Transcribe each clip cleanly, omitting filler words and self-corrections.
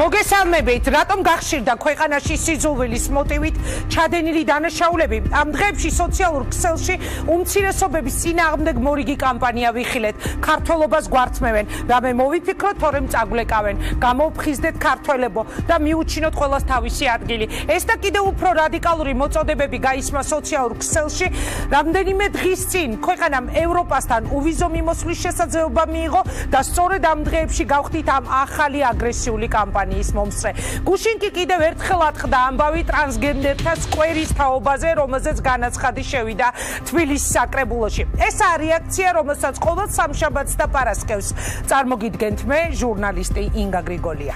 მოგესალმებით, რატომ გახშირდა ქვეყანაში სიძულვილის მოტივით ჩადენილი დანაშაულები? ამ დღეებში სოციალურ ქსელში უმცირესობების წინააღმდეგ მორიგი კამპანია ვიხილეთ. ქართველობას გვართმევენ, რამე მოვიფიქროთ, თორემ წაგვლეკავენ. გამოვფხიზდეთ ქართველებო და მიუჩინოთ ყველას თავისი ადგილი. ეს და კიდევ უფრო რადიკალური მოწოდებები გაისმა სოციალურ ქსელში. რამდენიმე დღის წინ ქვეყანამ ევროპასთან უვიზო მიმოსვლის შესაძლებლობა მიიღო და სწორედ ამ დღეებში გავხდით ამ ახალი აგრესიული კამპანიის მომსწრე. გუშინ კი კიდევ ერთხელ ატყდა ამბავი ტრანსგენდერთა სკვერის თაობაზე, რომელზეც განაცხადი შევიდა თბილისის საკრებულოში. ესაა რეაქცია, რომელსაც ყოველ სამშაბათს და პარასკევს წარმოგიდგენთ მე, ჟურნალისტი ინგა გრიგოლია.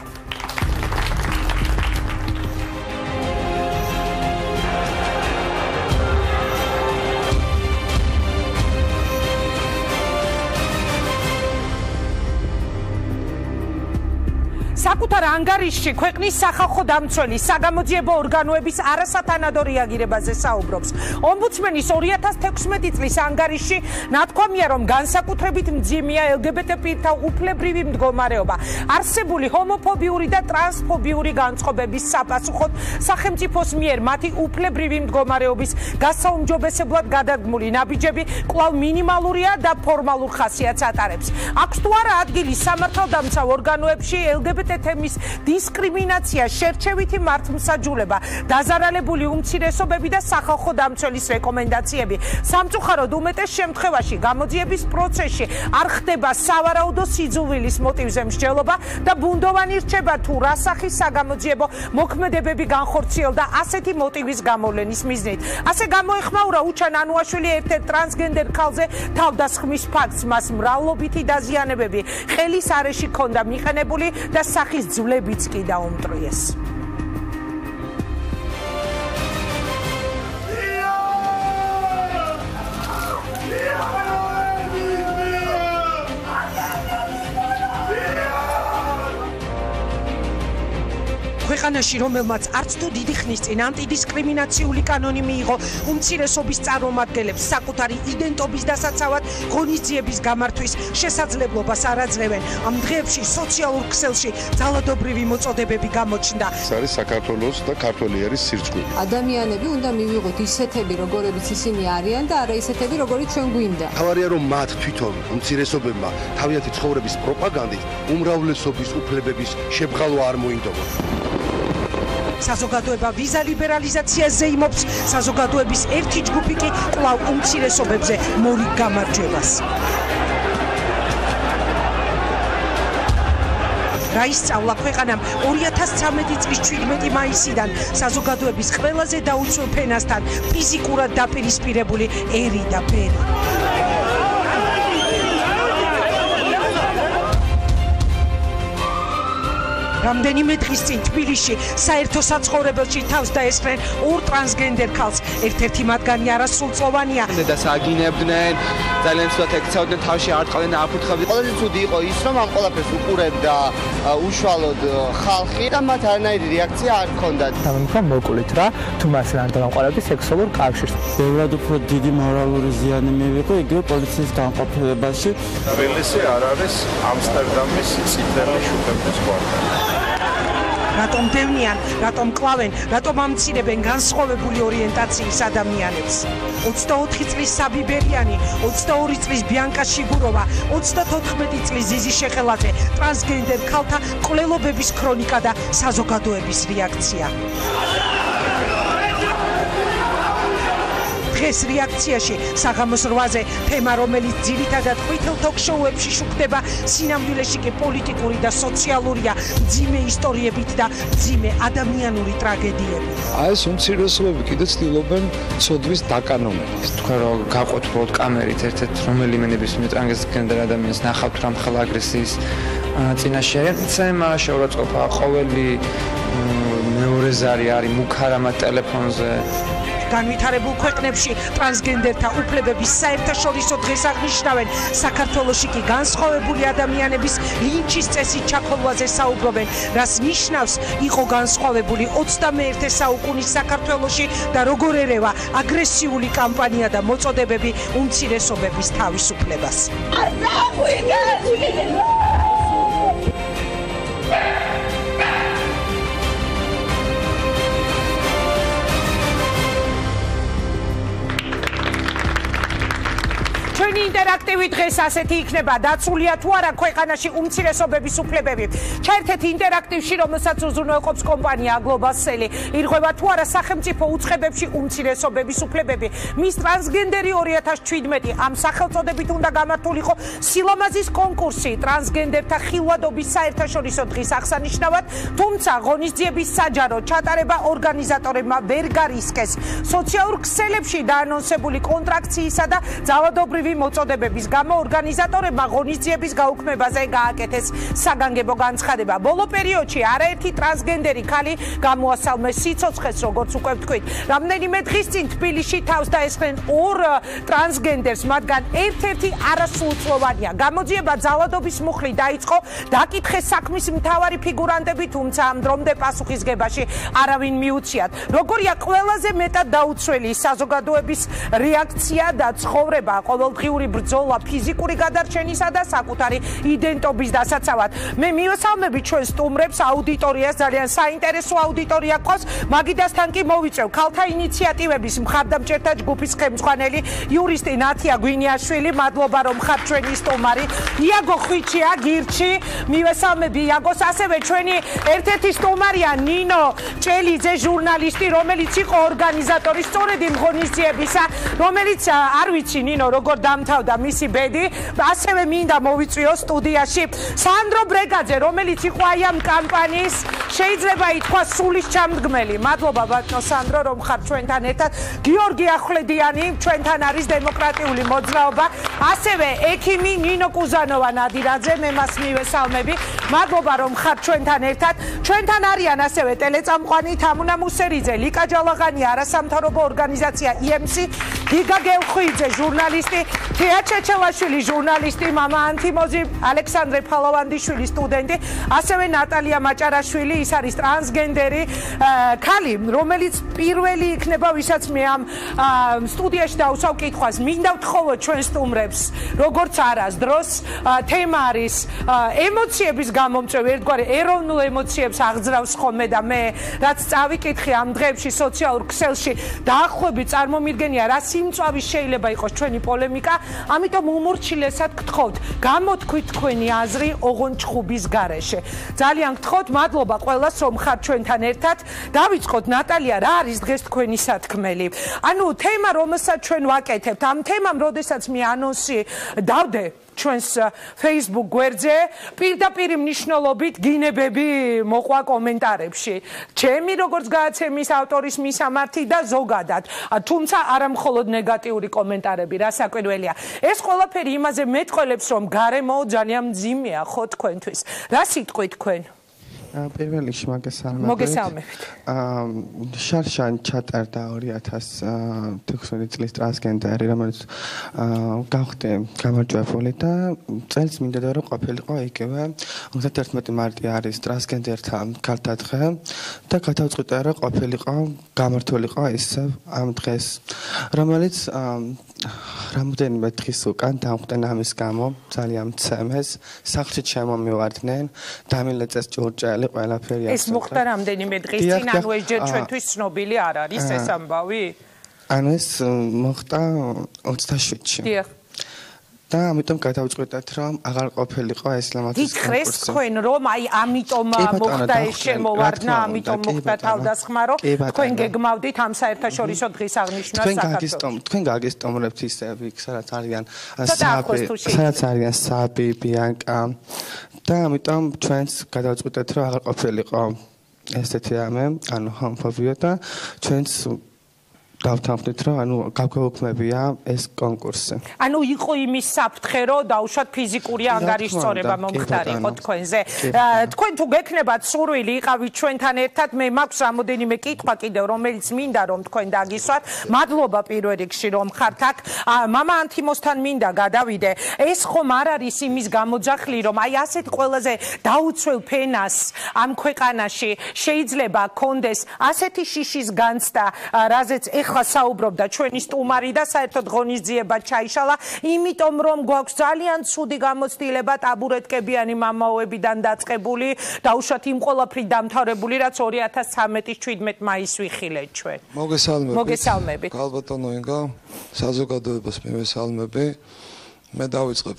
საკუთარ ანგარიშში ქვეყნის სახალხო დამცველი საგამოძიებო ორგანოების არასათანადო რეაგირებაზე საუბრობს. ომბუდსმენის 2016 წლის ანგარიშში ნათქვამია, რომ განსაკუთრებით მძიმეა LGBT პირთა უფლებრივი მდგომარეობა. არსებული ჰომოფობიური და ტრანსფობიური განწყობების საპასუხოდ სახელმწიფოს მიერ მათი უფლებრივი მდგომარეობის გასაუმჯობესებლად გადადგმული ნაბიჯები კვლავ მინიმალურია და ფორმალურ ხასიათს ატარებს. აქვს თუ არა ადგილი სამართალდამცავ ორგანოებში LGBT თემის დისკრიმინაცია, შერჩევითი მართლმსაჯულება, დაზარალებული უმცირესობები და სახალხო დამცველის რეკომენდაციები. სამწუხაროდ უმეტეს შემთხვევაში გამოძიების პროცესში არ ხდება სავარაუდო სიძულვილის მოტივზე მსჯელობა და ბუნდოვანი რჩება თუ რა სახის საგამოძიებო მოქმედებები განხორციელდა ასეთი მოტივის გამოვლენის მიზნით. ასე გამოეხმაურა უჩან ანუაშვილი ერთ-ერთ ტრანსგენდერ ქალზე თავდასხმის ფაქტს, მას მრავლობითი დაზიანებები ხელის არეში ჰქონდა მიყენებული და სახის ძვლებიც კი დაუმტვრიეს. ქვეყანაში, რომელმაც არც თუ დიდი ხნის წინ ანტიდისკრიმინაციული კანონი მიიღო, უმცირესობის წარმომადგენლებს საკუთარი იდენტობის დასაცავად ღონისძიების გამართვის შესაძლებლობას არ აძლევენ. ამ დღეებში სოციალურ ქსელში ძალადობრივი მოწოდებები გამოჩნდა. ეს არის საქართველოს და ქართველი ერის სირწყული. ადამიანები უნდა მივიღოთ ისეთები, როგორებიც ისინი არიან და არა ისეთები, როგორიც ჩვენ გვინდა. თავარია რომ მათ თვითონ უმცირესობებმა თავიანთი ცხოვრების პროპაგანდით უმრავლესობის უფლებების შებღალვა არ მოინდომოთ. საზოგადოება ვიზა ლიბერალიზაციაზე იმობს, საზოგადოების ერთი ჯგუფი კი კვლავ უმცირესობებზე მორიგ გამარჯვებას. რა ისწავლა ქვეყანამ 2013 წლის 17 მაისიდან საზოგადოების ყველაზე დაუცველ ფენასთან ფიზიკურად დაპირისპირებული ერი და ფერი. რამდენიმე დღის წინ თბილისში საერთო საცხოვრებელში თავს დაესხნენ ორ ტრანსგენდერ ქალს. ერთ-ერთი მათგანი არასრულწლოვანია. და საგინებდნენ, ძალიან ცუდად ექცეოდნენ, თავში არ ტყავდნენ და აფუთხავდნენ. ყველაზე ცუდი იყო ის, რომ ამ ყველაფერს უყურებდა უშუალოდ ხალხი და მათ არანაირი რეაქცია არ ჰქონდათ. თამამქა მოკლით რა, თუ მას არ დამყარებდი სექსუალურ კავშირს. ბევრად უფრო დიდი მორალური ზიანი მივიღო იგივე პოლიციის განყოფილებაში. თბილისი არ არის ამსტერდამის წითელი შუქების კვარტალი. რატომ დევნიან, რატომ კლავენ, რატომ ამცირებენ განსხვავებული ორიენტაციის ადამიანებს? 24 წლის საბი ბერიანი, 22 წლის ბიანკა შიგუროვა, 34 წლის ზიზი შეხელაძე, ტრანსგენდერ ქალთა მკვლელობების ქრონიკა და საზოგადოების რეაქცია. დღეს რეაქციაში საღამოს 8-ზე თემა, რომელიც ძირითადად ყვითელ თოქ-შოუებში შუქდება, სინამდვილეში კი პოლიტიკური და სოციალურია, მძიმე ისტორიებით და მძიმე ადამიანური ტრაგედიები. ეს უმცირესობები კიდე ცდილობენ ცოდვის დაკანონებას. თქვენ რომ გაყოთლოთ კამერით ერთ-ერთ რომელიმე ნებისმიერ ტრანსგენდერ ადამიანს ნახავთ რამხელა აგრესიის წინაშე. ცემა შეურაცხყოფა ყოველი მეორე ზარი არის მუქარამა ტელეფონზე. განვითარებულ ქვეყნებში ტრანსგენდერთა უფლებების საერთაშორისო დღეს აღნიშნავენ. საქართველოში კი განსხვავებული ადამიანების ლინჩის წესით ჩაქოლვაზე საუბრობენ, რაც ნიშნავს იყო განსხვავებული 21 საუკუნის საქართველოში და როგორ ერევა აგრესიული კამპანია და მოწოდებები უმცირესობების თავისუფლებას. ინტერაქტივი დღეს ასეთი იქნება დაცულია თუ არა ქვეყანაში უმცირესობების უფლებები. ჩაერთეთ ინტერაქტივში, რომელსაც უზრუნველყოფს კომპანია Global-Cell. ირღვევა თუ არა სახელმწიფო უწყებებში უმცირესობების უფლებები. მის ტრანსგენდერი 2017 ამ სახელწოდებით უნდა გამართულიყო სილამაზის კონკურსი ტრანსგენდერთა ხილვადობის საერთაშორისო დღის აღსანიშნავად, თუმცა ღონისძიების საჯარო ჩატარება ორგანიზატორებმა ვერ გარისკეს. სოციალურ ქსელებში დაანონსებული კონტრაქციისა და ძალადობრივი მოწოდებების გამო ორგანიზატორებმა ღონისძიების გაუქმებაზე გააკეთეს საგანგებო განცხადება. ბოლო პერიოდში არაერთი ტრანსგენდერი ქალი გამოასალმეს სიცოცხლეს, როგორც უკვე ვთქვით. რამდენიმე დღის წინ თბილისში თავს დაესხნენ ორ ტრანსგენდერს, მათგან ერთ-ერთი არასრულწლოვანია. გამოძიება ძალადობის მუხლი დაიწყო, დაკითხეს საქმის მთავარი ფიგურანტები, თუმცა ამ დრომდე პასუხისგებაში არავინ მიუციათ. როგორია ყველაზე მეტად დაუცველი საზოგადოების რეაქცია და ცხოვრება, ყოველდღიური ბრძოლა ფიზიკური გადარჩენისა და საკუთარი იდენტობის დასაცავად. მე მივესალმები ჩვენ სტუმრებს, აუდიტორიას, ძალიან საინტერესო აუდიტორია ყავს. მაგიდასთან კი მოვიწევ ქალთა ინიციატივების მხარდამჭერთა ჯგუფის ხელმძღვანელი იურისტი ნათია გვინიაშვილი. მადლობა რომ ხართ ჩვენი სტუმარი. იაგო ხვიჩია გირჩი, მივესალმები იაგოს, ასევე ჩვენი ერთ-ერთი სტუმარია ნინო ჭელიძე, ჟურნალისტი, რომელიც იყო ორგანიზატორი სწორედ იმ ღონისძიებისა, რომელიც არ ვიცი ნინო როგორ დამთავრდა მისი ბედი. ასევე მინდა მოვიწვიო სტუდიაში სანდრო ბრეგაძე, რომელიც იყო აი ამ კამპანიის შეიძლება ითქვას სულის ჩამდგმელი. მადლობა ბატონო სანდრო რომ ხართ ჩვენთან ერთად. გიორგი ახვლედიანი ჩვენთან არის, დემოკრატიული მოძრაობა. ასევე ექიმი ნინო კუზანოვა ნადირაძე, მე მას მივესალმები. მადლობა რომ ხართ ჩვენთან ერთად. ჩვენთან არიან ასევე ტელეწამყვანი თამუნა მუსერიძე, ლიკა ჯალაღანი, არასამთავრობო ორგანიზაცია IMC, გიგა გელხვიძე, ჟურნალისტი, თეა ჩეჩელაშვილი, ჟურნალისტი, მამა ანთიმოზი, ალექსანდრე ფალოვანდიშვილი, სტუდენტი, ასევე ნატალია მაჭარაშვილი, ის არის ტრანსგენდერი ქალი, რომელიც პირველი იქნება, ვისაც მე ამ სტუდიაში დავსვავ კითხვას. მინდა ვთხოვოთ ჩვენ სტუმრებს, როგორც არასდროს, თემა არის ემოციების გამომწვევი, ერთგვარი ეროვნულ ემოციებს აღძრავს ხოლმე და მე რაც წავიკითხე ამ დღეებში სოციალურ ქსელში, დაახლოებით წარმომიდგენია რა სიმწვავი შეიძლება იყოს ჩვენი პოლემიკა, ამიტომ უმორჩილესად გთხოვთ, გამოთქვით თქვენი აზრი ოღონდ ჩხუბის გარეშე. ძალიან გთხოვთ, მადლობა ყველას რომ ხართ ჩვენთან ერთად. დავიწყოთ ნატალია, რა არის დღეს თქვენი სათქმელი? ანუ თემა, რომელსაც ჩვენ ვაკეთებთ, ამ თემამ, როდესაც მე ანონსი დავდე ჩვენს Facebook გვერდზე, პირდაპირ მნიშვნელობით გინებები მოყვა კომენტარებში. ჩემი როგორც გადაცემის ავტორის მისამართი და ზოგადად, თუმცა არა მხოლოდ ნეგატიური კომენტარები, რა საკვირველია. ეს ყველაფერი იმაზე მეტყველებს, რომ გარემო ძალიან მძიმეა ხო თქვენთვის. რა სიტყვით თქვენ? პირველ რიგში მოგესალმებით. შარშან ჩატარდა 2016 წლის ტრანსგენდერი, რომელიც გავხდე გამარჯვებული და წელს მინდოდა რომ ყოფილიყო იგივე 31 მარტი არის ტრანსგენდერთა ქალთა დღე და გადავწყვიტე რომ ყოფილიყო გამართულიყო ისე ამ დღეს, რომელიც რამდენიმე დღის უკან დამხვდნენ ამის გამო, ძალიან მცემეს, სახლში შემომივარდნენ, დამილეწეს ჭურჭელი, ყველაფერი ეს მოხდა რამდენიმე დღის წინ, ანუ ეს ჯერ ჩვენთვის ცნობილი არ არის ეს ამბავი? ანუ ეს მოხდა 27-ში. დიახ. და ამიტომ გადავწყვეტეთ რომ აღარ ყოფილიყო ეს ლამაზი კონკურსი. გითხრეს თქვენ რომ აი ამიტომ მოხდა ეს შემოვარდნა, ამიტომ მოხდა თავდასხმა, რომ თქვენ გეგმავდით ამ საერთაშორისო დღის აღნიშვნას საქართველოში. თქვენ გაგესტუმრებთ ისე იქ სადაც არიან საბი, ბიანკა და ამიტომ ჩვენს გადავწყვეტეთ რომ აღარ ყოფილიყო ესეთი რამე, ანუ ჰომოფობია და ჩვენს დავთანხმდით რომ ანუ გაგვეუქმებია ეს კონკურსი. ანუ იყო იმის საფრთხე რომ დაუშვათ ფიზიკური ანგარიშწორება მომხდარიყო თქვენზე. თქვენ თუ გექნებათ სურვილი იყავით ჩვენთან ერთად, მე მაქვს რამოდენიმე კითხვა კიდევ რომელიც მინდა რომ თქვენ დაგისვათ. მადლობა პირველ რიგში რომ ხართ აქ. მამა ანთიმოსთან მინდა გადავიდე. ეს ხომ არ არის იმის გამოძახლი რომ აი ასეთ ყველაზე დაუცველ ფენას ამ ქვეყანაში შეიძლება კონდეს ასეთი შიშის განცდა, რაზეც ეხლა საუბრობდა ჩვენი სტუმარი და საერთოდ ღონისძიება ჩაიშალა, იმიტომ რომ გვაქვს ძალიან ცუდი გამოცდილება ტაბურეტკებიანი მამაოებიდან დაწყებული, დაუშვათ იმ ყველაფრით დამთავრებული, რაც 2013-ის 17 მაისს ვიხილეთ ჩვენ. მოგესალმებით. მოგესალმებით. ქალბატონო ინგა, საზოგადოებას მივესალმები. მე დავიწყებ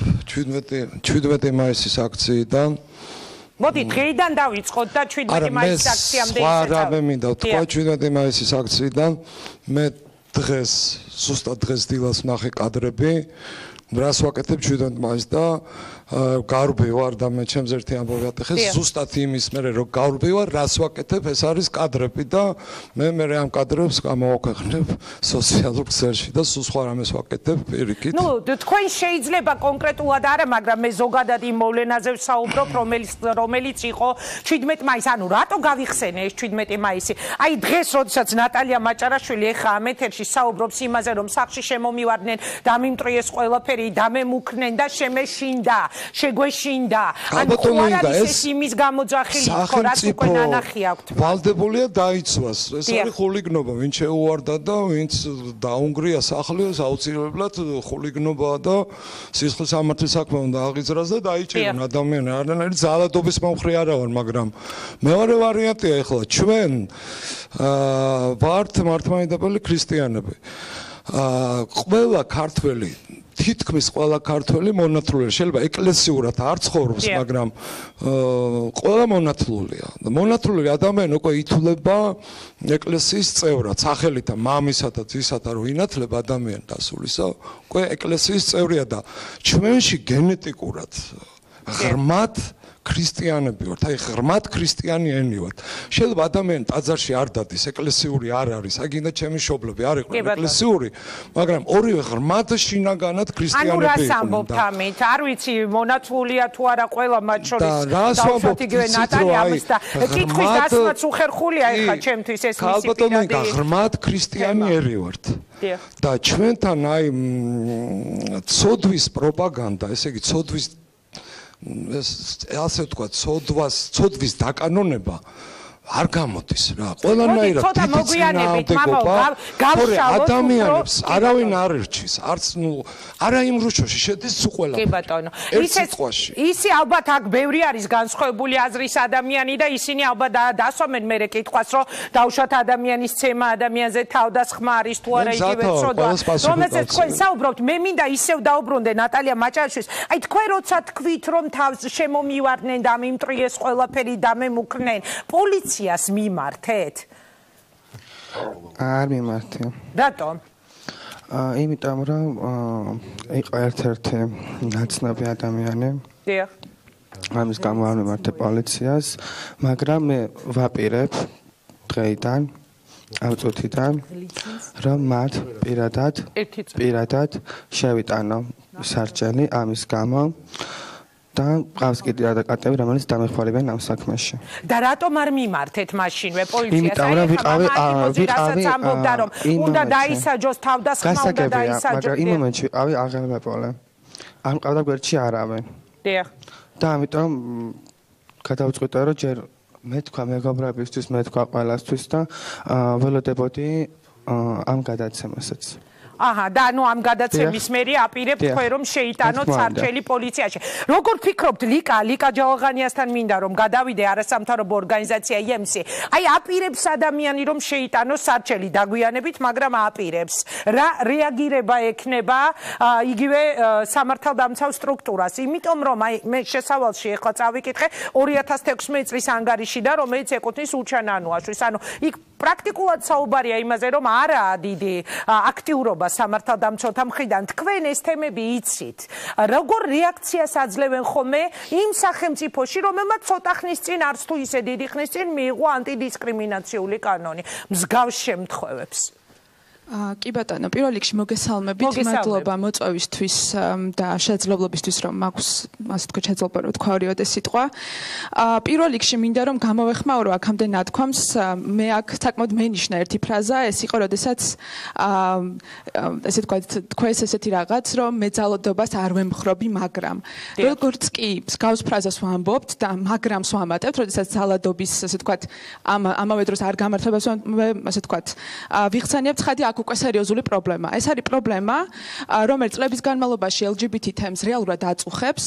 17 მაისის აქციიდან. მოდი დღეიდან დავიწყოთ და 17 მაისის აქციამდე ისე. არა, მე მინდა თქვა 17 მაისის აქციიდან მე დღეს ზუსტად დღეს დილას ვნახე კადრები, რას ვაკეთებ 17 მაისს და გარბი ვარ და მე ჩემს ერთი ამბავი ატეხეს ზუსტად იმის მერე რომ გარბი ვარ, რას ვაკეთებ, ეს არის კადრები და მე ამ კადრებს გამოვაქვეყნებ სოციალურ ქსელში და სულ სხვა რამეს ვაკეთებ პირიქით. ნუ თქვენ შეიძლება კონკრეტულად არა, მაგრამ მე ზოგადად იმ მოვლენაზე ვსაუბრობ, რომელიც იყო 17 მაისი, ანუ რატო გავიხსენე ეს 17 მაისი? აი დღეს, როდესაც ნატალია მაჭარაშვილი ეხა ამ ეთერში საუბრობს იმაზე, რომ სახში შემომივარდნენ, დამიმტრიეს ყველაფერი, დამემუქრნენ და შემეშინდა. შეგვეშინდა. ანუ ხო არ არის ეს იმის გამოძახილი, ხო რაც უკვე ნანახი აქვთ. ვალდებულია დაიცვას. ეს არის ხულიგნობა, ვინც შეუვარდა და ვინც დაუნგრია სახლი, აუცილებლად ხულიგნობაა და სისხლის სამართლის საქმე უნდა აღიძრას და დაიჭირონ ადამიანი. არანაირი ძალადობის მომხრე არა ვარ, მაგრამ მეორე ვარიანტია ეხლა ჩვენ ვართ მართლმადიდებელი ქრისტიანები. ყველა ქართველი თითქმის ყველა ქართველი მონათლულია. შეიძლება ეკლესიურად არ ცხოვრობს, მაგრამ ყველა მონათლულია. მონათლული ადამიანი უკვე ითვლება ეკლესიის წევრად, სახელითა მამისა და ძისათა რო ინათლება ადამიანი დასულისა, უკვე ეკლესიის წევრია და ჩვენში გენეტიკურად ღრმად ქრისტიანები ვართ, აი ღრმად ქრისტიანები ვართ. შეიძლება ადამიანი ტაძარში არ დადის, ეკლესიური არ არის, აი გინდა ჩემი მშობლები არ იყვნენ ეკლესიური, მაგრამ ორივე ღრმად შინაგანად ქრისტიანები იყვნენ. ანუ რას ამბობთ ამით? არ ვიცი, მონათლულია თუ არა ყველა მათ შორის. დავუშვათ იგივე ნატალია ამის და კითხვის დასმაც უხერხულია ეხლა ჩემთვის ეს მისი პირადი. ღრმად ქრისტიანები ვართ. და ჩვენთან აი ცოდვის პროპაგანდა, ესე იგი ცოდვის ასე ვთქვათ, ცოდვის დაკანონება არ გამოდის რა. ყველანაირად მოგვიანებით გავშალოთ ადამიანებს არავინ არ ერჩის, არც არა იმ რუჩოში შედის ყველა. კი ბატონო. ისი ალბათ აქ ბევრი არის განსხვავებული აზრის ადამიანი და ისინი ალბათ დასვამენ მერე კითხვას, რომ დავუშვათ ადამიანის ცემა ადამიანზე თავდასხმა არის თუ არა იგივე ცოდვა. რომელზეც თქვენ საუბრობთ, მე მინდა ისევ დაუბრუნდე ნატალია მაჭარაშვილს. აი თქვენ როცა თქვით, რომ თავს შემომივარდნენ და მიმტრიეს ყველაფერი და მემუქრნენ, პოლიციას მიმართეთ? არ მიმართე. რატომ? იმიტომ რომ იყო ერთ-ერთი ნაცნობი ადამიანი. დიახ. ამის გამო არ მიმართე პოლიციას, მაგრამ მე ვაპირებ დღეიდან ამ წუთიდან რომ მათ პირადად შევიტანო სარჩელი ამის გამო. და ყავს კიდე ადვოკატები, რომელიც დამეხმარებიან ამ საქმეში. და რატომ არ მიმართეთ მაშინვე პოლიციას? იმიტომ რომ ვიყავი ამბობდა რომ უნდა დაისაჯოს თავდასხმა, უნდა დაისაჯოს. მაგრამ იმ მომენტში ვიყავი აღელვებოლე. არ მყავდა გვერდში არავინ. დიახ. და ამიტომ გადავწყვიტე რომ ჯერ მე თქვა მეგობრებისთვის, მე თქვა ყველასთვის და ველოდებოდი ამ გადაცემასაც. აჰა, და ანუ ამ გადაცემის მერე აპირებთ თქვენ რომ შეიტანოთ სარჩელი პოლიციაში. როგორ ფიქრობთ, ლიკა ჯავაღანიასთან მინდა რომ გადავიდე არასამთავრობო ორგანიზაცია IMC. აი აპირებს ადამიანი რომ შეიტანოს სარჩელი დაგვიანებით, მაგრამ აპირებს. რა რეაგირება ექნება იგივე სამართალდამცავ სტრუქტურას? იმიტომ რომ აი მე შესავალში ეხლა წავიკითხე 2016 წლის ანგარიშიდან, რომელიც ეკუთვნის უჩან ანუაშვილს. ანუ იქ პრაქტიკულად საუბარია იმაზე, რომ არაა დიდი აქტიურობა სამართალდამცავთა მხრიდან. თქვენ ეს თემები იცით. როგორ რეაქციას აძლევენ ხოლმე იმ სახელმწიფოში, რომელმაც ცოტა ხნის წინ, არც თუ ისე დიდი ხნის წინ მიიღო ანტიდისკრიმინაციული კანონი მსგავს შემთხვევებს? კი ბატონო, პირველ რიგში მოგესალმებით, მადლობა მოწვევისთვის და შეძლებლობისთვის, რომ მაქვს ასე თქვა შეძლება რომ თქვა ორივე სიტყვა. პირველ რიგში მინდა რომ გამოვეხმაურო აქამდე ნათქვამს, მე აქ საკმაოდ მენიშნა ერთი ფრაზა, ეს იყო, როდესაც ასე თქვა თქვენს ესეთი რაღაც, რომ მე ძალადობას არ ვემხრობი, მაგრამ როგორც კი მსგავს ფრაზას ვამბობთ და მაგრამს ვამატებთ, როდესაც ძალადობის ასე თქვა ამავე დროს არ გამართლებას ასე თქვა ვიხსენებთ, ხადი უკვე სერიოზული პრობლემა. ეს არის პრობლემა, რომელიც წლების განმავლობაში LGBT თემს რეალურად აწუხებს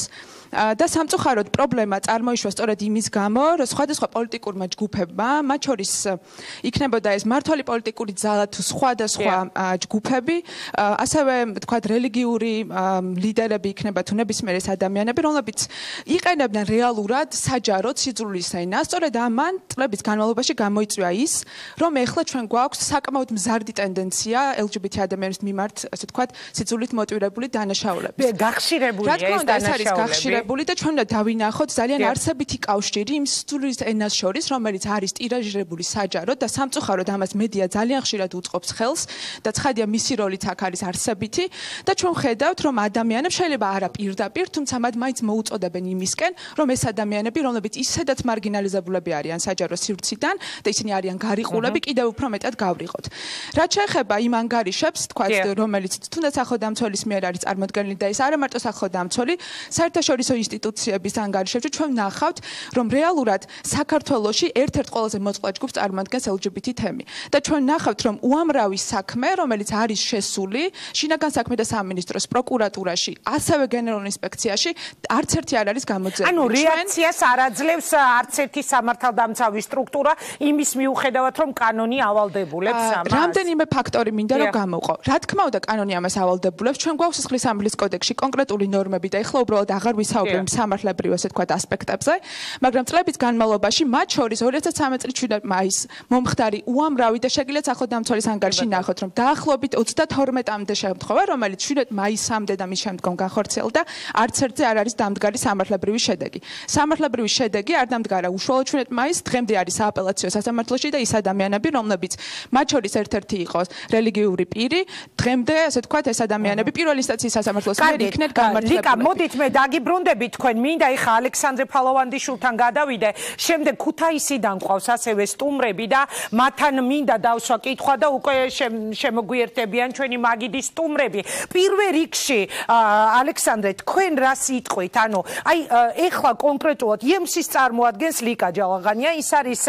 და სამწუხაროდ პრობლემა წარმოიშვა სწორედ იმის გამო, რომ სხვადასხვა პოლიტიკურმა ჯგუფებმა, მათ შორის იქნებოდა ეს მართალი პოლიტიკური ძალა თუ სხვადასხვა ჯგუფები, ასევე თქვათ რელიგიური ლიდერები იქნება თუ ნებისმიერ ეს ადამიანები, რომლებიც იყენებდნენ რეალურად საჯაროდ სიძულვილის ენას. სწორედ ამან წლების განმავლობაში გამოიწვია ის, რომ ეხლა ჩვენ გვაქვს საკმაოდ მზარდი ტენდენცია LGBT ადამიანების მიმართ, ასე ვთქვათ, სიძულვილით მოტივირებული დანაშაულების. გახშირებულია ეს დანაშაულები. გახშირებული და ჩვენ უნდა დავინახოთ ძალიან არსებითი კავშირი იმ სიძულვილის ენას შორის, რომელიც არის ტირაჟირებული საჯაროდ და სამწუხაროდ ამას მედია ძალიან ხშირად უწყობს ხელს და ცხადია მისი როლიც აქ არის არსებითი და ჩვენ ხედავთ, რომ ადამიანებს შეიძლება არა პირდაპირ, თუმცა მათ მაინც მოუწოდებენ იმისკენ, რომ ეს ადამიანები, რომლებიც ისედაც მარგინალიზებულები არიან საჯარო სივრციდან და ისინი არიან გარიყულები, კიდევ უფრო მეტად გავრიყოთ. რაც შეეხება იმ ანგარიშებს, თქვათ, რომელიც თუნდაც ახლოდამცველის მიერ არის წარმოდგენილი და ეს არა მარტო ახლოდამცველი, საერთაშორისო ინსტიტუციების ანგარიშებში ჩვენ ვნახავთ, რომ რეალურად საქართველოში ერთ-ერთ ყველაზე მოწყვლად ჯგუფს წარმოადგენს LGBT თემი. და ჩვენ ვნახავთ, რომ უამრავი საქმე, რომელიც არის შესული შინაგან საქმეთა სამინისტროს პროკურატურაში, ასევე გენერალურ ინსპექციაში, არც ერთი არ არის გამოძიებული. ანუ რეაქციას არ აძლევს არც ერთი სამართალდამცავი სტრუქტურა იმის მიუხედავად, რომ კანონი ავალდებულებს ამას. რამდენიმე ფაქტორი მინდა რომ გამოვყო. რა თქმა უნდა, კანონი ამას ავალდებულებს. ჩვენ გვაქვს სისხლის სამართლის კოდექსში კონკრეტული ნორმები და ეხლა უბრალოდ აღარ ვისაუბრებ სამართლებრივ ასე თქვა ასპექტებზე, მაგრამ წლების განმავლობაში, მათ შორის 2013 წლის 7 მაისს მომხდარი უამრავი და შეგიძლიათ ახლოდამცველის ანგარიში ნახოთ, რომ დაახლოებით 32-მდე შემთხვევა, რომელიც 7 მაისამდე და მის შემდგომ განხორციელდა, არც ერთზე არ არის დამდგარი სამართლებრივი შედეგი. სამართლებრივი შედეგი არ დამდგარა უშუალოდ 7 მაისს, დღემდე არის სააპელაციო სასამართლოში და ის ადამიანები, რომლებიც მათ შორის ერთ-ერთი იყო რელიგიური პირი, დღემდე ასე ვთქვათ, ეს ადამიანები პირველ ინსტანციის სასამართლოს მიერ იქნენ გამართლებული. ლიკა, მოდით მე დაგიბრუნდები თქვენ, მინდა ეხა ალექსანდრე ფალოვანდიშვილთან გადავიდე, შემდეგ ქუთაისიდან ყავს ასევე სტუმრები და მათთან მინდა დავსვა კითხვა და უკვე შემოგვიერთებიან ჩვენი მაგიდის სტუმრები. პირველ რიგში ალექსანდრე, თქვენ რა სიტყვით? ანუ აი ეხლა კონკრეტულად IEMS-ის წარმოადგენს ლიკა ჯალაღანია, ის არის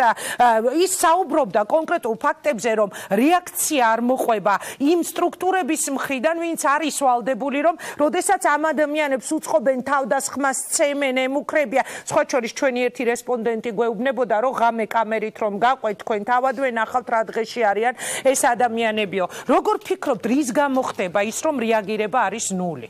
ის საუბრობდა კონკრეტულ ფაქტებზე, რომ რეაქცია არ მოყვება იმ სტრუქტურების მხრიდან, ვინც არის ვალდებული, რომ როდესაც ამ ადამიანებს უწყობენ თავდასხმას, ცემენ, ემუქრებია. სხვა შორის ჩვენი ერთი რესპონდენტი გვეუბნებოდა, რომ ღამე კამერით რომ გაყვეთ, თქვენ თავად ვენახავთ რა დღეში არიან ეს ადამიანებიო. როგორ ფიქრობთ, რის გამო ხდება ის, რომ რეაგირება არის ნული?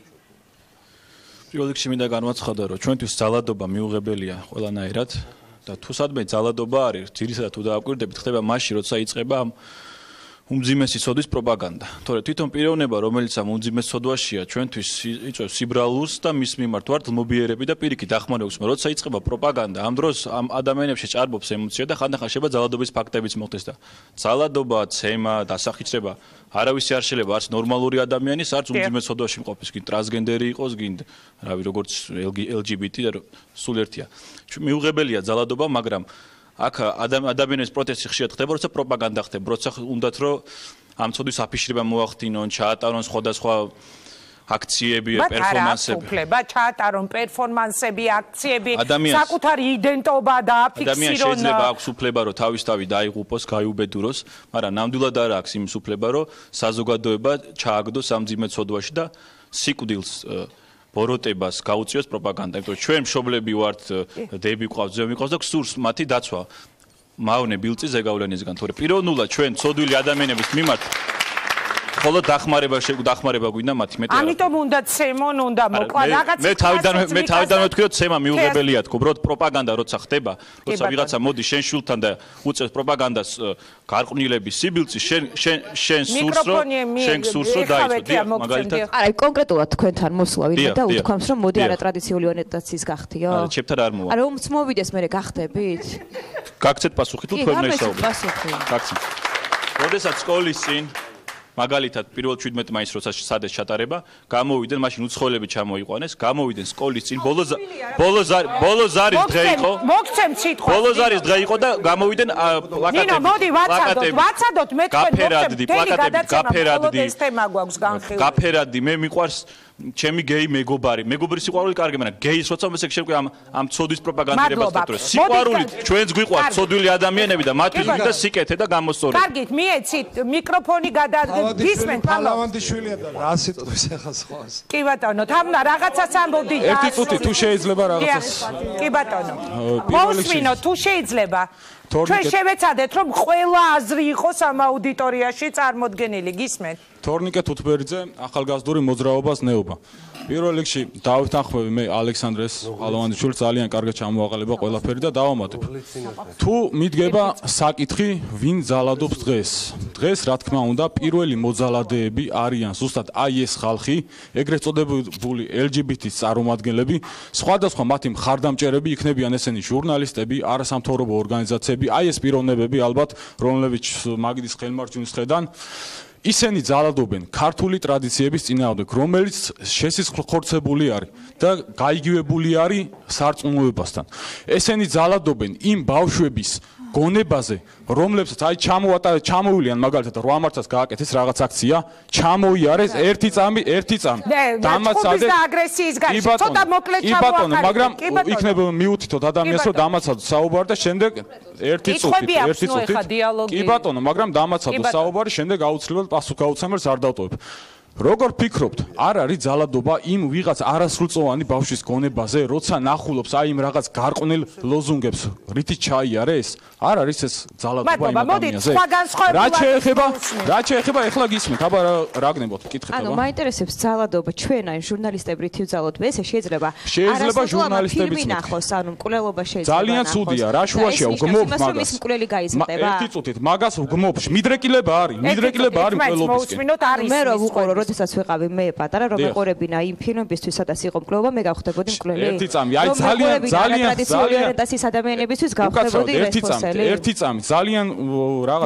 პირველ რიგში მინდა განვაცხადო, რომ ჩვენთვის ძალადობა მიუღებელია ყველანაირად და თუ სადმე ძალადობა არის, ძირითადად თუ დააკვირდებით, ხდება მაშინ, როცა იწყება უმძიმესი სოდის პროპაგანდა. თორე თვითონ პიროვნება, რომელიც ამ უმძიმეს სოდვაშია, ჩვენთვის იწვევს სიბრალულს და მის მიმართ ვართ ლმობიერები და პირიქით ახმარებს, მაგრამ როცა იწყება პროპაგანდა, ამ დროს ამ ადამიანებში ჭარბობს ემოცია და ხანდახან შეიძლება ძალადობის ფაქტებიც მოხდეს და ძალადობა, ცემა, დასახიჩება არავის არ შეიძლება არც ნორმალური ადამიანის, არც უმძიმეს სოდვაში მყოფის, გინ ტრანსგენდერი იყოს, გინ რავი, როგორც LGBT და სულ ერთია. მიუღებელია ძალადობა, მაგრამ აქ ადამიანების პროტესტი ხშირად ხდება, როცა პროპაგანდა ხდება, როცა უნდათ რომ ამ ცოდვის აფიშირება მოახდინონ, ჩაატარონ სხვადასხვა აქციები, პერფორმანსები. ჩაატარონ პერფორმანსები, აქციები, საკუთარი იდენტობა და აფიქსირონ. ადამიანს შეიძლება აქვს უფლება, რომ თავისთავად დაიღუპოს, გაიუბედუროს, მაგრამ ნამდვილად არ აქვს იმის უფლება, რომ საზოგადოება ჩააგდოს ამ ძიმეთ ცოდვაში და სიკვდილს ბოროტებას გაუწიოს პროპაგანდა. იმიტომ რომ ჩვენ მშობლები ვართ, დები ყავს, ძმები ყავს და გსურს მათი დაცვა. მავნე ბილწი ზეგავლენისგან. თორე პიროვნულად ჩვენ ცოდვილი ადამიანების მიმართ მხოლოდ დახმარება გვინდა მათი მეტი. ამიტომ უნდა ცემონ, უნდა მოკლა რაღაც. მე თავიდან ვთქვი, რომ ცემა მიუღებელია თქო, უბრალოდ პროპაგანდა როცა ხდება, როცა ვიღაცა მოდის შენ შვილთან და უწევს პროპაგანდას გარყვნილების სიბილწი, შენ სურს რომ დაიწყო, მაგალითად. არა, კონკრეტულად თქვენთან მოსვლა ვინმე და უთქვამს, რომ მოდი არატრადიციული ორიენტაციის გახდიო? არა, ჩემთან არ მოვა. არა, ომც მოვიდეს, მე გახდებით? გაგცეთ პასუხი თუ თქვენ მეშაუბრეთ. გაგცეთ. როდესაც სკოლის წინ მაგალითად პირველ 17 მაისს როცა სადეს ჩატარება, გამოვიდნენ, მაშინ უცხოელები ჩამოიყვანეს, გამოვიდნენ სკოლის წინ, ბოლოს არის დღე იყო. მოგცემ სიტყვა. ბოლოს არის დღე იყო და გამოვიდნენ პლაკატები. ნინო, მოდი ვაცადოთ, მე თქვენ გაფერადი, პლაკატები, გაფერადი. ეს თემა გვაქვს განხილული. გაფერადი, მე მიყვარს ჩემი გეი მეგობრის სიყვარული კარგი, მაგრამ გეის როცა მესე შეგვი ამ ცოდვის პროპაგანდირებას დაგდრო. სიყვარული ჩვენს გვიყვართ ცოდვილი ადამიანები და მათთვის გვინდა სიკეთე და გამოსწორება. კარგით, მიეცით მიკროფონი გისმენთ, ლავანდიშვილია და რა სიტყვის ახლა სხვას. კი ბატონო, თამნა რაღაცას ამბობდი და ერთი წუთი თუ შეიძლება რაღაცას. კი ბატონო. მოსმინო თუ შეიძლება. ჩვენ შევეცადეთ რომ ყველა აზრი იყოს ამ აუდიტორიაში წარმოდგენილი, გისმენთ? თორნიკე თუთბერიძე, ახალგაზრდული მოძრაობას ნეობა. პირველ რიგში დავთანხმები მე ალექსანდრეს ალავანდიშვილს ძალიან კარგად ჩამოაყალიბა ყველაფერი და დავამატებ. თუ მიდგება საკითხი, ვინ ძალადობს დღეს? დღეს რა თქმა უნდა პირველი მოძალადეები არიან ზუსტად აი ეს ხალხი, ეგრეთ წოდებული LGBT-ის წარმომადგენლები, სხვადასხვა მათი მხარდამჭერები იქნებიან ესენი ჟურნალისტები, არასამთავრობო ორგანიზაციები, აი ეს პიროვნებები ალბათ, რომლებიც მაგიდის ხელმარჯვენის ხედან ისინი ძალადობენ ქართული ტრადიციების წინააღმდეგ, რომელიც შესიზღვრხორცებული არის და გაიგივებული არის სარწმუნოებასთან. ესენი ძალადობენ იმ ბავშვების გონებაზე, რომლებსაც აი ჩამოვიდნენ მაგალითად 8 მარტს გააკეთეს რაღაც აქცია, ჩამოიარეს ერთი წამი. დამაცადეთ და აგრესიის გარშე ცოტა მოკლედ ჩამოაყალიბეთ. მაგრამ იქნება მიუთითოთ ადამიანს რომ დამაცადოთ საუბარი და შემდეგ ერთი წუთი. კი ბატონო, მაგრამ დამაცადოთ საუბარი, შემდეგ აუცილებლად პასუხი გაუცემელს არ დავტოვებ. როგორ ფიქრობთ, არ არის ძალადობა იმ ვიღაც არასრულწლოვანი ბავშვის გონებაზე, როცა ნახულობს აი იმ რაღაც გარყვნილ ლოზუნგებს, რითი ჩაიარეს? არ არის ეს ძალადობა იმ ადამიანზე. რა შეეხება ეხლა გისმენთ, აბა რა გნებოთ, კითხეთ აბა. ანუ მაინტერესებს ძალადობა ჩვენ აი ჟურნალისტები რითი ძალადობ, ესე შეიძლება ჟურნალისტებიც ნახოს, ანუ მკვლელობა შეიძლება ძალიან ცუდია, რა შუაშია უგმობ მაგას. ის მკვლელი გაიზრდება. ერთი წუთით, მაგას უგმობ, მიდრეკილება არის მკვლელობისკენ. მე რო ვუყურო როდესაც ვიყავი მე პატარა რომ მეყურებინა იმ ფილმებისთვის სადაც იყო მკვლელობა მე გავხდებოდი მკვლელი. ერთი წამი, აი ძალიან ტრადიციული ადამიანებისთვის გავხდებოდი რესპონსებელი. ერთი წამი, ძალიან რაღაც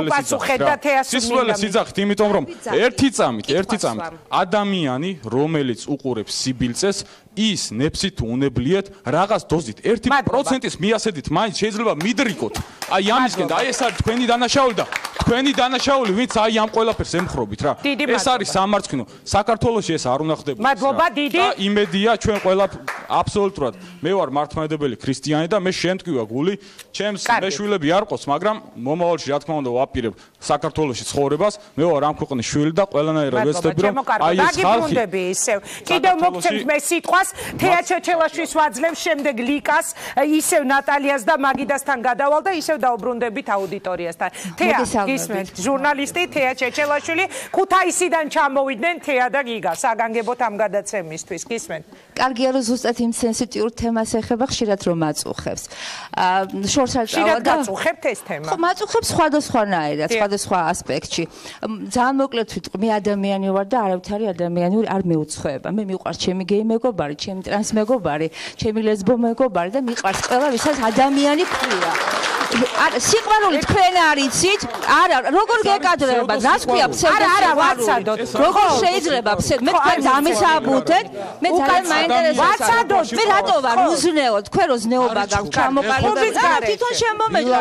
სისულელე სიძახით, იმიტომ რომ ერთი წამით ადამიანი, რომელიც უყურებს სიბილწეს, ის ნეფსით უნებლიეთ რაღაც დოზით 1%-ის მიასედით მაინც შეიძლება მიდრიკოთ. აი ამისკენ და აი ეს არის თქვენი დანაშაული და თქვენი დანაშაული, ვინც აი ამ ყველაფერს ემხრობით რა. ეს არის სამარცხვინო. საქართველოში ეს არ უნდა ხდებოდეს. მადლობა დიდი. და იმედია ჩვენ ყველა აბსოლუტურად მე ვარ მართლმადიდებელი ქრისტიანი და მე შემტკივა გული, ჩემს მეშვილები არ ყოს, მაგრამ მომავალში რა თქმა უნდა ვაპირებ საქართველოში ცხოვრებას. მე ვარ ამ ქვეყნის შვილი და ყველანაირად ვეცდები რომ აი ეს ხალხი კიდევ მოგცემთ მე სიტყვას თეა ჩეჩელაშვილს ვაძლევ შემდეგ ლიკას ისევ ნატალიას და მაგიდასთან გადავალ და ისევ დაუბრუნდებით აუდიტორიასთან. თეა გისმენთ, ჟურნალისტი თეა ჩეჩელაშვილი ქუთაისიდან ჩამოვიდნენ თეა და გიგა საგანგებოდ ამ გადაცემისთვის. გისმენთ? კარგია რომ ზუსტად იმ სენსიტიურ თემას ეხება, ხშირად რომ აწუხებს. შორს არ ხშირად გაწუხებთ ეს თემა? ხო, მაწუხებს სხვადასხვანაირად, სხვადასხვა ასპექტში. ძალიან მოკლედ ვიტყვი, მე ადამიანი ვარ და არავითარი ადამიანური არ მეუცხოება. მე მიყვარს ჩემი გეი მეგობარი, ჩემი ტრანს მეგობარი, ჩემი ლესბო მეგობარი და მიყვარს ყველა ვისაც ადამიანი ქვია. არა, სიყვარული თქვენ არიცით? არა, როგორ გეკადრება? რას ქვია ფსევდოსიყვარული? როგორ შეიძლება მე თქვენ დამისაბუთეთ? მე ძალიან მაინტერესებს. მე რატო ვარ უზნეო? თქვენ რო ზნეობა გაქვთ ჩამოყალიბებული. არა, თვითონ შემომეჭრა.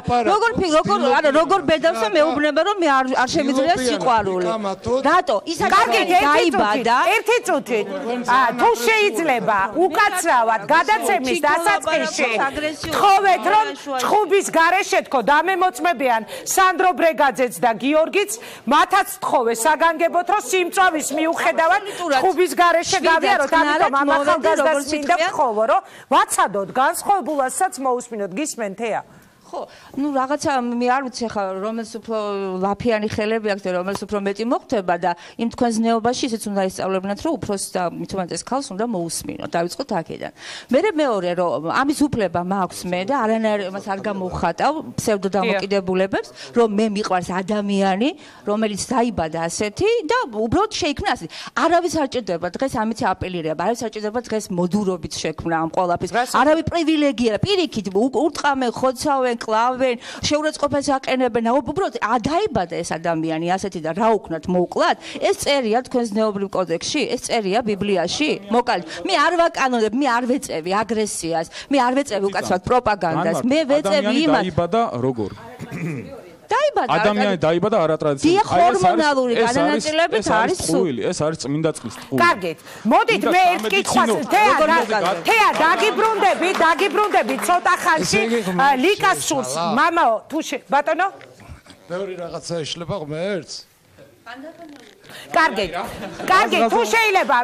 როგორ ბედავს და მეუბნება რომ მე არ შემიძლია სიყვარული. რატო? ის გაიბადა. ერთი წუთით. თუ შეიძლება უკაცრავად გადაცემის დასაწყისში თხოვეთ რომ ჭხუბის გარეშე თქო დამემოწმებიან სანდრო ბრეგაძეც და გიორგიც, მათაც თხოვე საგანგებოდ რომ სიმწვავის მიუხედავად ჭხუბის გარეშე გავიაროთ, ამიტომ ამ ახალგაზრდას მინდა ვთხოვო რომ ვაცადოთ განსხვავებულასაც მოусმინოთ. გისმენთ თეა? ხო, ну რაღაცა მე არ ვიცი ხა რომელს უფრო ლაფიანი ხელები აქვს და რომელს უფრო მეტი მოხდება და იმ თქვენ ზნეობაში ისიც უნდა ისწავლებინათ რომ უფროს და მithumetes ქალს უნდა მოусმინოთ. დავიწყოთ აქედან. მე მეორე რომ ამის უფლება მაქვს მე და არანაირ მას არ გამოვხატავ ფსევდო დამოკიდებულებებს რომ მე მიყვარს ადამიანი რომელიც დაიბადა ასეთი და უბრალოდ შეიქმნა ასეთი. არავის არ ჭირდება დღეს ამით აპელირება, არავის არ ჭირდება დღეს მოდურობით შექმნა ამ ყველაფრის. არავის პრივილეგია, პირიქით ურტყამენ, ხოცავენ, კლავენ, შეურაცხყოფას აყენებენ. უბრალოდ დაიბადა ეს ადამიანი ასეთი და რა უქნათ მოუკლათ? ეს წერია თქვენს ზნეობრივ კოდექსში? ეს წერია ბიბლიაში? მოკალით. მე არ ვაკანონებ, მე არ ვეწევი აგრესიას, მე არ ვეწევი უკაცრავად პროპაგანდას. მე ვეწევი იმას. დაიბადა როგორ? ადამიანი დაიბადა არატრადიციული. ჰორმონალური განანაწილებით არის წყული, ეს არის წმინდა წყლის წყული. კარგით. მოდით მე ერთ კითხვას თეა დაგიბრუნდები ცოტა ხანში ლიკას სურს. მამაო, თუ ბატონო? ბევრი რაღაცა ეშლება ღმერთს. კარგით, თუ შეიძლება.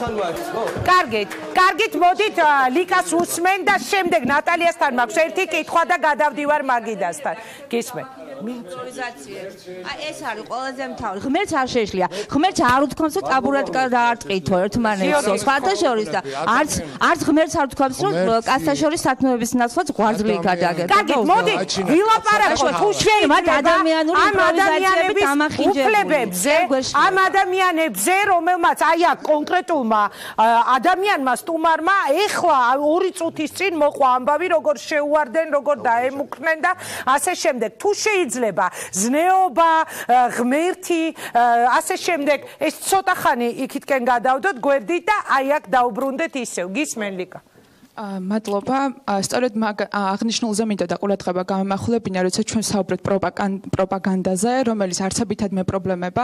კარგით, მოდით ლიკას უსმენ და შემდეგ ნატალიასთან მაქვს ერთი კითხვა და გადავდივარ მაგიდასთან. გისმენ. იმპროვიზაცია. ეს არის ყველაზე მთავარი. ღმერთს არ შეეშლია. ღმერთს არ უთქვამს რომ ტაბურად დაარტყითო ერთმანეთს. სხვათა შორის და არც ღმერთს არ უთქვამს რომ კაცთაშორის სათნოების ნაცვლად ღვიძლი გადაგეთ. კარგით, მოდით ვილაპარაკოთ თუ ჩვენ მათ ადამიანური იმპროვიზაციები დამახინჯებებზე. ამ ადამიანებზე, რომელმაც აი აქ კონკრეტულმა ადამიანმა სტუმარმა ეხლა 2 წუთის წინ მოყვა ამბავი, როგორ შეუვარდნენ, როგორ დაემუქრნენ და ასე შემდეგ. თუ შეიძლება ზნეობა, ღმერთი, ასე შემდეგ, ეს ცოტა ხანი იქითკენ გადავდოთ გვერდით და აი აქ დაუბრუნდეთ ისევ. გისმენ ლიკა? მადლობა. სწორედ აღნიშნულზე მინდა და ყურადღება გამახვილებინა, როცა ჩვენ საუბრობთ პროპაგანდაზე, რომელიც არცებითად მეპრობლემება.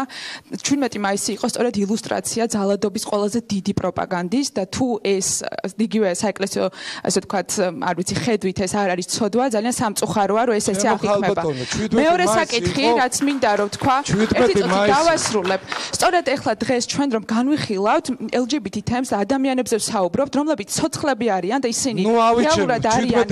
17 მაისი იყო სწორედ ილუსტრაცია ძალადობის ყველაზე დიდი პროპაგანდის და თუ ეს იგივე საეკლესიო, ასე ვთქვათ, არ ვიცი, ხედვით ეს არ არის ცოდვა, ძალიან სამწუხაროა, რომ ეს ესე აღიქმება. მეორე საკითხი, რაც მინდა რომ თქვა, ერთი წუთი დავასრულებ. სწორედ ეხლა დღეს ჩვენ რომ განვიხილავთ LGBT თემს და ადამიანებზე ვსაუბრობთ, რომლებიც ცოცხლები არიან და ისინი რეალურად არიან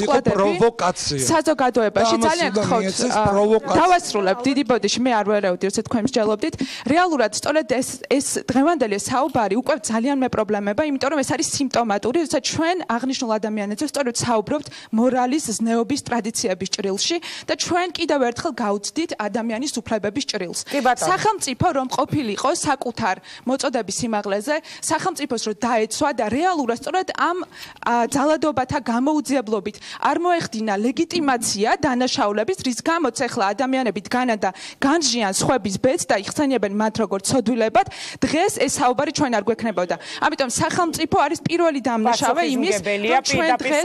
პროვოკაცია. საზოგადოებაში ძალიან გთხოვთ დავასრულებ დიდი ბოდიში მე არ ვერეოდი როცა თქვენ მსჯელობდით რეალურად სწორედ ეს დღევანდელი საუბარი უკვე ძალიან მეპრობლემება იმიტომ რომ ეს არის სიმპტომატური როცა ჩვენ აღნიშნულ ადამიანებზე სწორედ საუბრობთ მორალის ზნეობის ტრადიციების ჭრილში და ჩვენ კიდევ ერთხელ გავუცდით ადამიანის უფლებების ჭრილს სახელმწიფო რომ ყოფილიყო საკუთარ მოწოდების სიმაღლეზე სახელმწიფოს რომ დაეცვა და რეალურად სწორედ ამ ძალადობათა გამოუძიებლობით არ მოეხდინა ლეგიტიმაცია დანაშაულების, რის გამოც ახლა ადამიანები დგანან და განსჯიან სხვების ბედს და იხსენიებენ მათ როგორც ცოდვილებად, დღეს ეს საუბარი ჩვენ არ გვექნებოდა. ამიტომ სახელმწიფო არის პირველი დამნაშავე იმის, რომ ჩვენ დღეს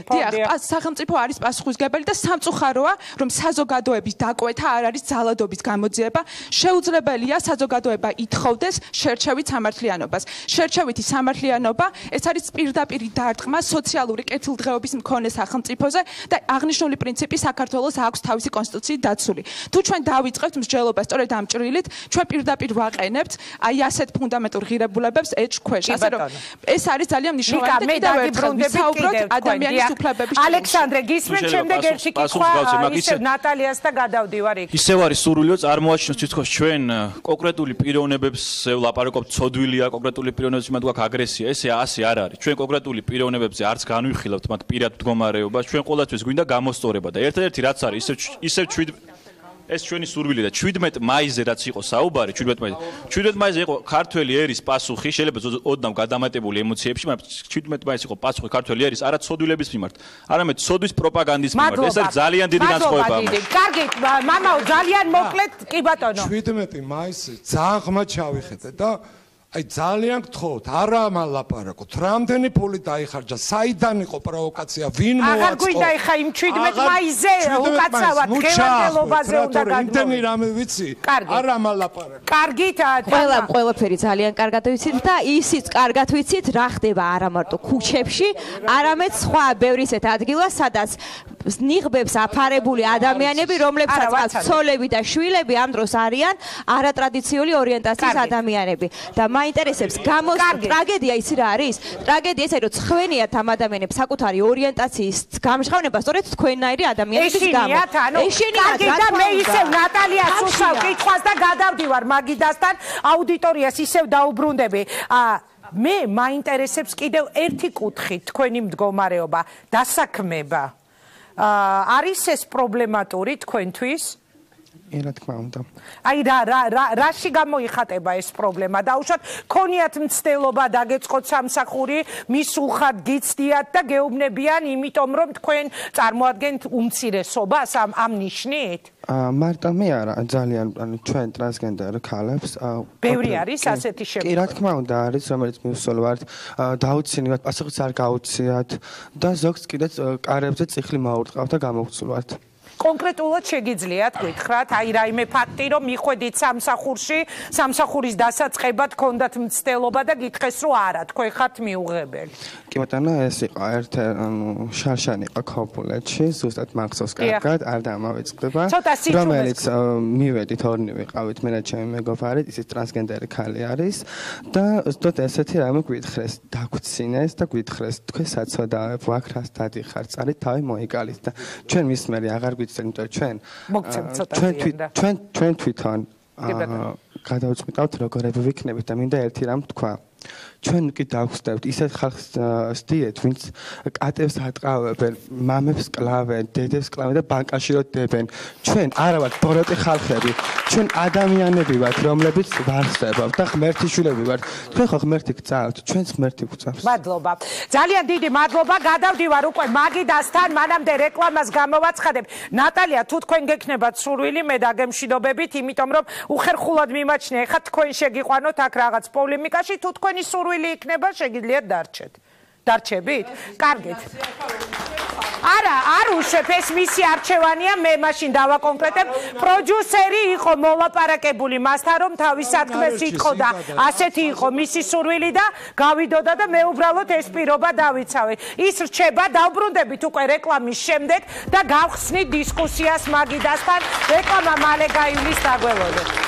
სახელმწიფო არის პასუხისმგებელი და სამწუხაროა, რომ საზოგადოების დაკვეთა არ არის ძალადობის გამოძიება. შეუძლებელია საზოგადოება ითხოვდეს შერჩევით სამართლიანობას. შერჩევითი სამართლიანობა ეს არის პირდაპირ დარტყმა სოციალური კეთილდღეობის მქონე სახელმწიფოზე და აღნიშნული პრინციპი საქართველოს აქვს თავისი კონსტიტუციით დაცული. თუ ჩვენ დავიწყებთ მსჯელობას სწორედ ამ ჭრილით, ჩვენ პირდაპირ ვაყენებთ აი ასეთ ფუნდამენტურ ღირებულებებს ეჭქვეშ. ასე რომ ეს არის ძალიან მნიშვნელოვანი და კიდევ ერთხელ ვისაუბროთ ადამიანის უფლებების ჭრილში. ალექსანდრე, გისმენთ შემდეგ ერთი კითხვა ისევ ნატალიას და გადავდივარ იქ. ისევ არის სურვილი რომ წარმოაჩინოთ თითქოს ჩვენ კონკრეტული პიროვნებებზე ვლაპარაკობთ, ცოდვილია კონკრეტული პიროვნებებზე მათ გვაქვს აგრესია, ესე ასე არ არის. ჩვენ კონკრეტული პიროვნებებზე არც განვიხილავთ მათ პირად მდგომარეობას, ჩვენ ყოველთვის გვინდა გამოსწორება და ერთადერთი რაც არის ისევ ეს ჩვენი სურვილი და 17 მაისზე რაც იყო საუბარი 17 მაისზე იყო ქართველი ერის პასუხი შეიძლება ოდნავ გადამატებული ემოციებში მაგრამ 17 მაისზე იყო პასუხი ქართველი ერის არა ცოდვილების მიმართ არამედ ცოდვის პროპაგანდის მიმართ ეს არის ძალიან დიდი განსხვავება კარგით მამაო ძალიან მოკლედ კი ბატონო 17 მაისი ძალიან ღრმად ჩავიხედე და აი ძალიან გთხოვთ, არა ამალაპარაკოთ. რამდენი ფული დაიხარჯა? საიდან იყო პროვოკაცია? ვინ მოაწყო? აღარ გვინდა ეხა იმ 17 მაისზე უკაცრავად დღევანდელობაზე უნდა გადმოვიდეთ. იმდენი რამე ვიცი? არა ამალაპარაკოთ. კარგით, ყველაფერი ძალიან კარგად ვიცით და ისიც კარგად ვიცით, რა ხდება არა მარტო ქუჩებში, არამედ სხვა ბევრი ისეთ ადგილას, სადაც ნიღბებს აფარებული ადამიანები, რომლებსაც ცოლები და შვილები ამ დროს არიან არატრადიციული ორიენტაციის ადამიანები. და მაინტერესებს ტრაგედია ისი რა არის? ტრაგედია ისე რომ ხვენიათ ამ ადამიანებს საკუთარი ორიენტაციის გამჟღავნება სწორედ თქვენნაირი ადამიანების გამო. ეშინიათ და მე ისევ ნატალიას უსვავ კითხვას და გადავდივარ მაგიდასთან აუდიტორიას ისევ დაუბრუნდები. მე მაინტერესებს კიდევ ერთი კუთხით თქვენი მდგომარეობა, დასაქმება. არის ეს პრობლემატური თქვენთვის? რა თქმა უნდა. აი რაში გამოიხატება ეს პრობლემა? დაუშვათ, ქონიათ მცდელობა დაგეწყოთ სამსახური, მის უხად გიცდიათ და გეუბნებიან, იმიტომ რომ თქვენ წარმოადგენთ უმცირესობას ამ ნიშნით? მარტო მე არა, ძალიან ჩვენ ტრანსგენდერ ქალებს ბევრი არის ასეთი შემთხვევა. კი, რა თქმა უნდა არის, რომელიც მივსველ ვართ, დაუცინებთ, პასუხიც არ გაუციათ და ზოგს კიდეც კარებზე წიხლი მაურტყავთ და გამოვცვლათ. კონკრეტულად შეგიძლიათ გითხრათ, აი რაიმე ფაქტი, რომ მიხვედით სამსახურში, სამსახურის დასაწყებად გქონდათ მცდელობა და გითხეს, რომ არა, თქვენ ხართ მიუღებელი. კი ბატონო, ეს იყო ერთ შარშანი იყო ქობულეთში, ზუსტად მახსოვს კარგად, არ დამავიწყდება, რომელიც მივედით ორნი ვიყავით, მე და ჩემი მეგობარი, ისიც ტრანსგენდერი ქალი არის და ზუსტად ესეთი რამე გვითხრეს, დაგვრცინეს და გვითხრეს, თქვენ საცოდავებ, აქ რას დადიხართ, წარით თავი მოიგალით და ჩვენ მის მერე აღარ გვიცდენ, იმიტომ ჩვენ თვითონ გადავწყვიტავთ როგორები ვიქნებით და მინდა ერთი რამ თქვა. ჩვენ კი დავხსნებთ ისეთ ხალხს სდიეთ, ვინც კატებს ატყავებენ, მამებს კლავენ, დედებს კლავენ და ბანკაში რო დებენ. ჩვენ არა ვართ ბოროტი ხალხები, ჩვენ ადამიანები ვართ, რომლებიც ვარხსებავთ და ღმერთიშვილები ვართ. თქვენ ხო ღმერთი გწავთ, ჩვენც ღმერთი გვწავს. მადლობა. ძალიან დიდი მადლობა. გადავდივარ უკვე მაგიდასთან, მანამდე რეკლამას გამოვაცხადებ. ნატალია, თუ თქვენ გექნებათ სურვილი, მე დაგემშვიდობებით, იმიტომ რომ უხერხულად მიმაჩნია, ეხლა თქვენ შეგიყვანოთ აქ რაღაც პოლემიკაში, თუ თქვენი სურვილი იქნება, შეგიძლიათ დარჩეთ. დარჩებით? კარგით. არა, არ უშვებ, ეს მისი არჩევანია, მე მაშინ დავაკონკრეტებ. პროდიუსერი იყო მოლაპარაკებული მასთან, რომ თავის საქმეს იტყო და ასეთი იყო მისი სურვილი და გავიდოდა და მე უბრალოდ ეს პირობა დავიცავე. ის რჩება, დავბრუნდებით უკვე რეკლამის შემდეგ და გავხსნით დისკუსიას მაგიდასთან. რეკლამა მალე გაივლის, დაგველოდეთ.